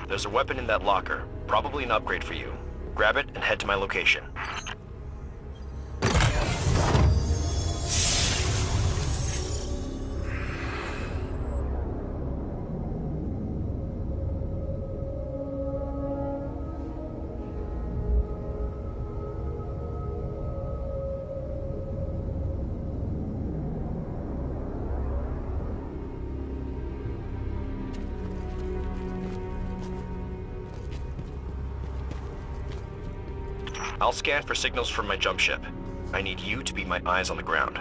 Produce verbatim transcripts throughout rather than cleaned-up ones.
There's a weapon in that locker. Probably an upgrade for you. Grab it and head to my location. I'll scan for signals from my jump ship. I need you to be my eyes on the ground.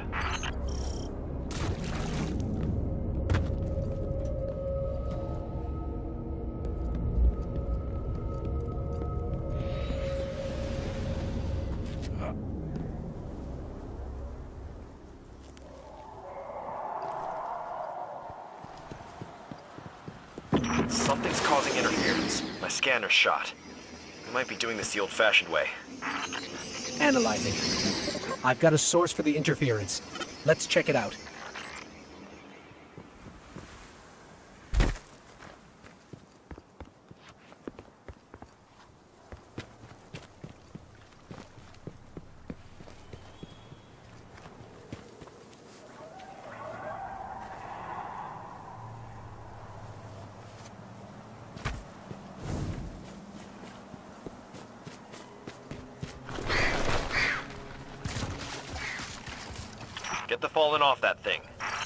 Something's causing interference. My scanner's shot. I might be doing this the old-fashioned way. Analyzing. I've got a source for the interference. Let's check it out. Get the fallen off that thing.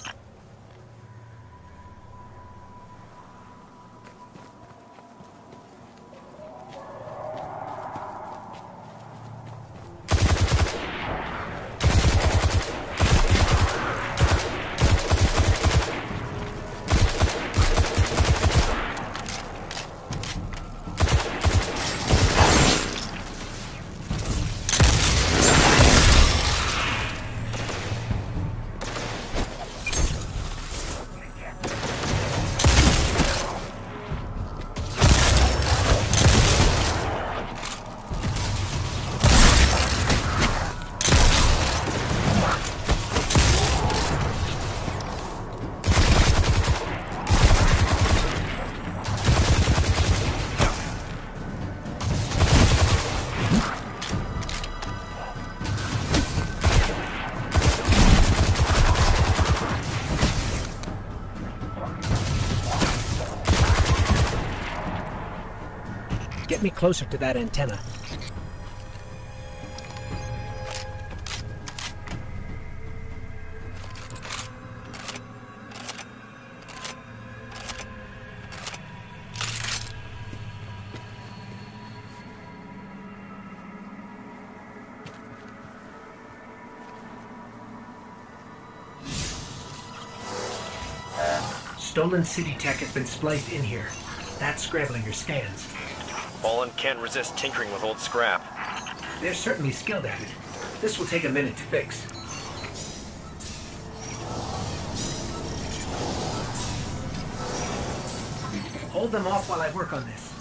Get me closer to that antenna. Stolen city tech has been spliced in here. That's scrambling your scans. Fallen can't resist tinkering with old scrap. They're certainly skilled at it. This will take a minute to fix. Hold them off while I work on this.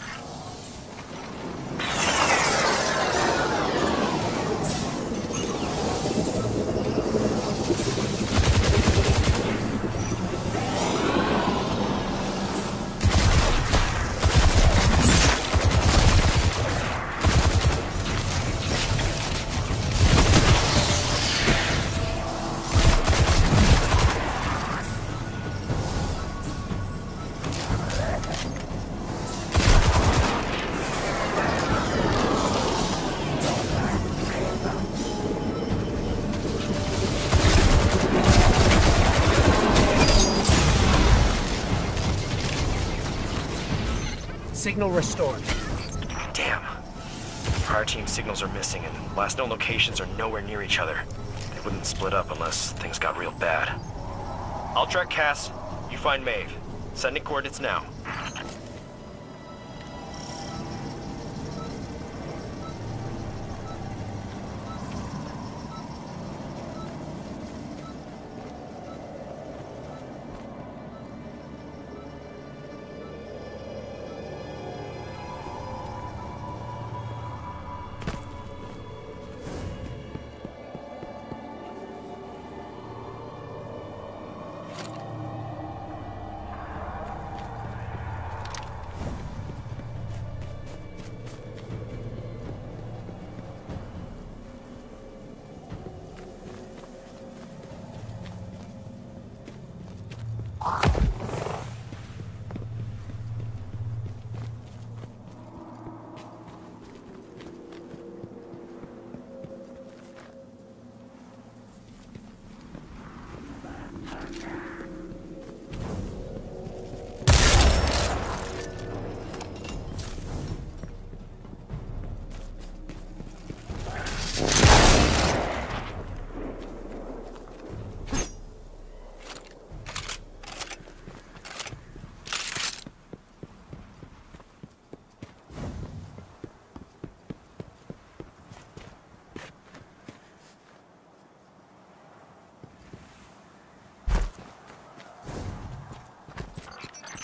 Signal restored. Damn. Our team signals are missing, and last known locations are nowhere near each other. They wouldn't split up unless things got real bad. I'll track Cass. You find Maeve. Sending coordinates now.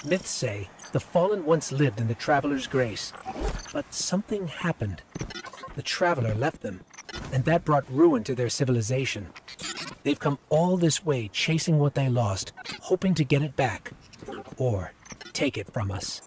Myths say the Fallen once lived in the Traveler's Grace, but something happened. The Traveler left them, and that brought ruin to their civilization. They've come all this way chasing what they lost, hoping to get it back, or take it from us.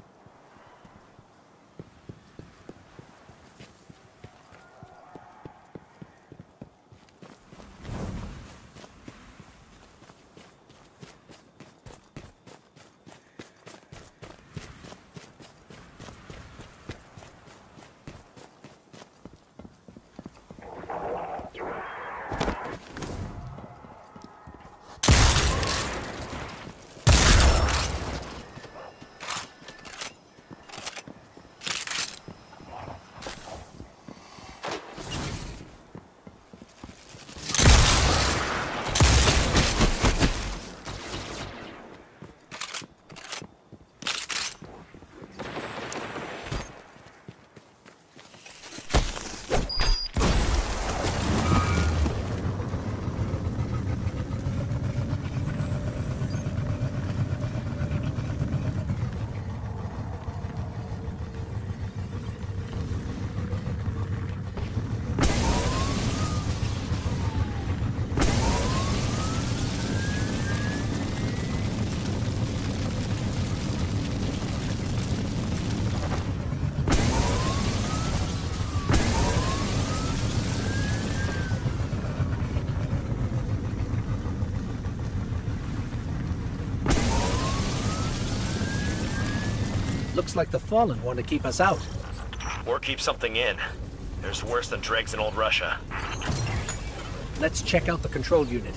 Looks like the Fallen want to keep us out. Or keep something in. There's worse than dregs in old Russia. Let's check out the control unit.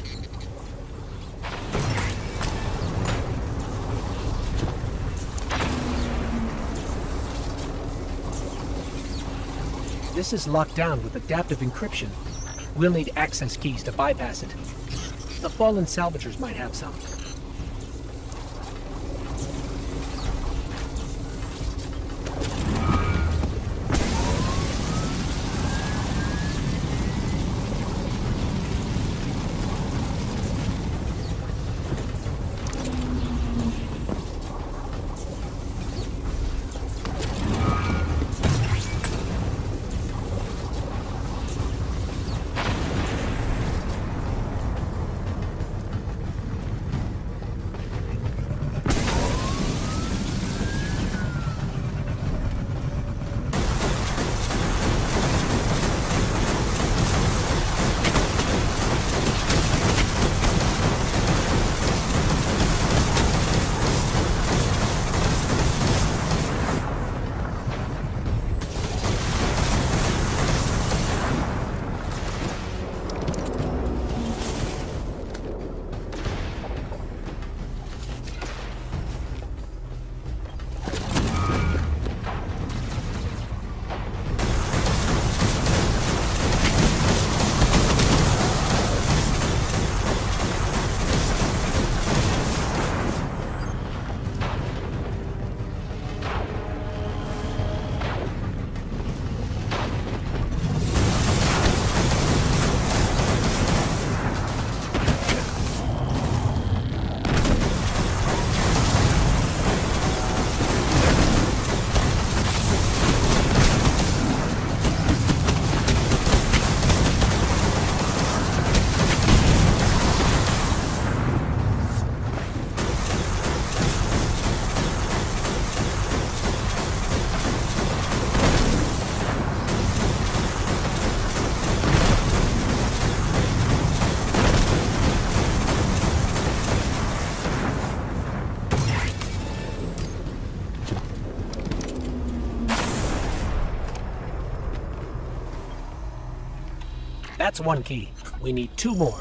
This is locked down with adaptive encryption. We'll need access keys to bypass it. The Fallen salvagers might have some. That's one key. We need two more.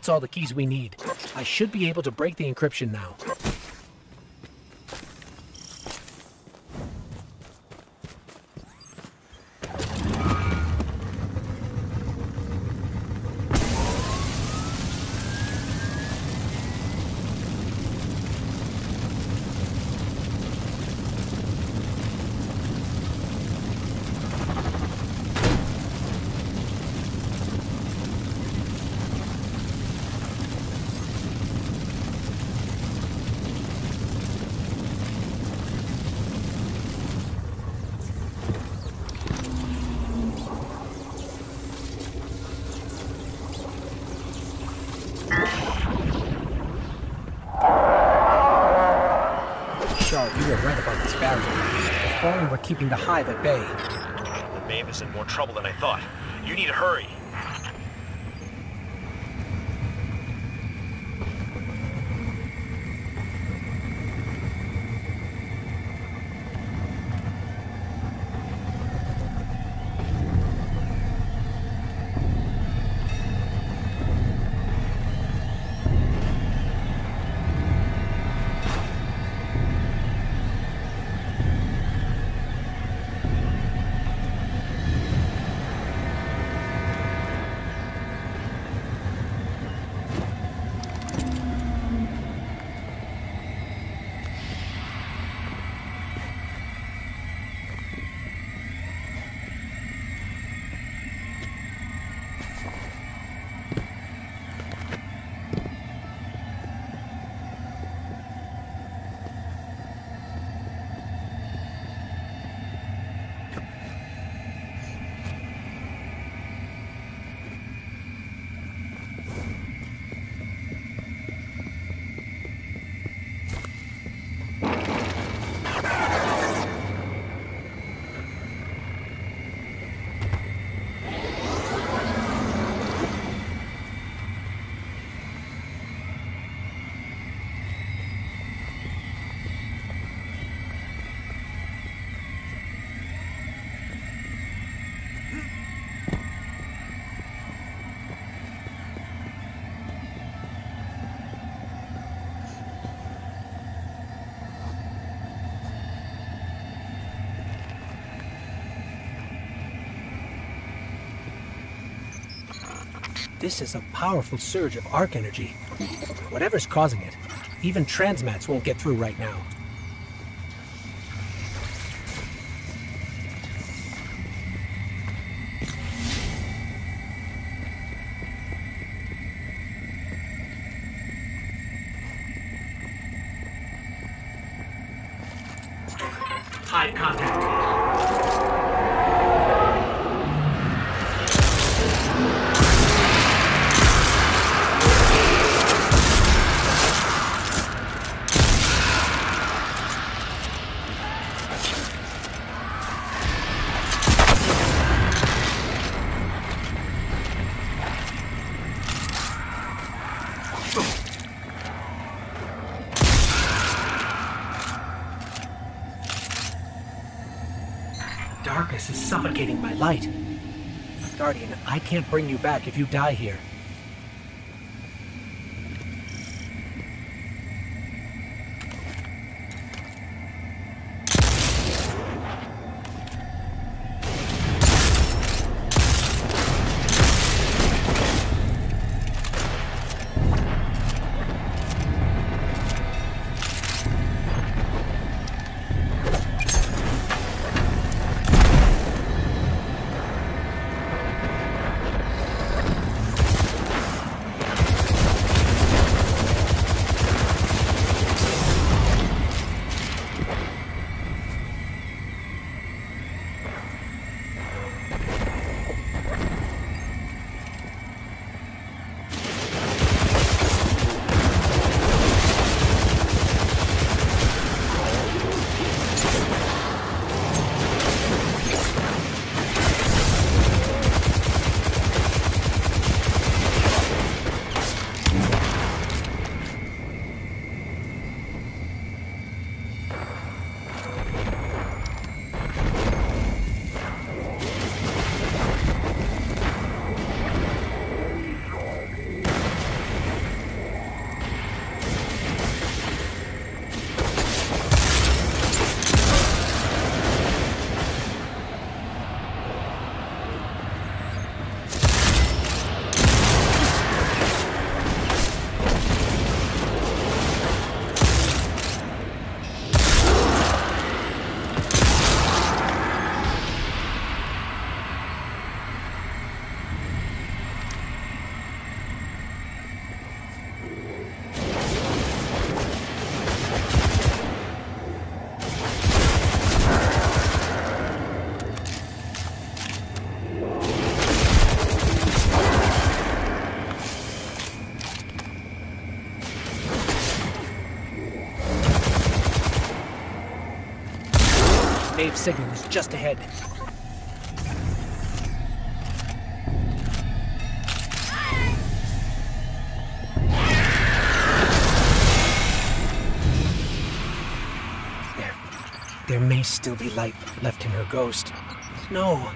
That's all the keys we need. I should be able to break the encryption now. You were right about this barrier. The Fallen were keeping the Hive at bay. The Maeve is in more trouble than I thought. You need to hurry. This is a powerful surge of arc energy. Whatever's causing it, even transmats won't get through right now. Hive contact. Darkness is suffocating my light. Guardian, I can't bring you back if you die here. Maeve's signal is just ahead. There. There may still be light left in her ghost. No.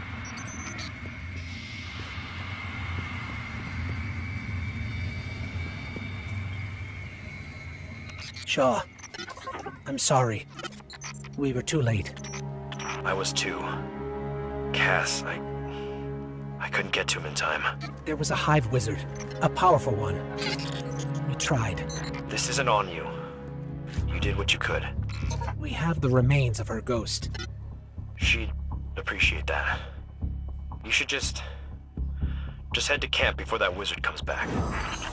Shaw, I'm sorry. We were too late. I was too. Cass, I... I couldn't get to him in time. There was a hive wizard, a powerful one. We tried. This isn't on you. You did what you could. We have the remains of her ghost. She'd appreciate that. You should just... just head to camp before that wizard comes back.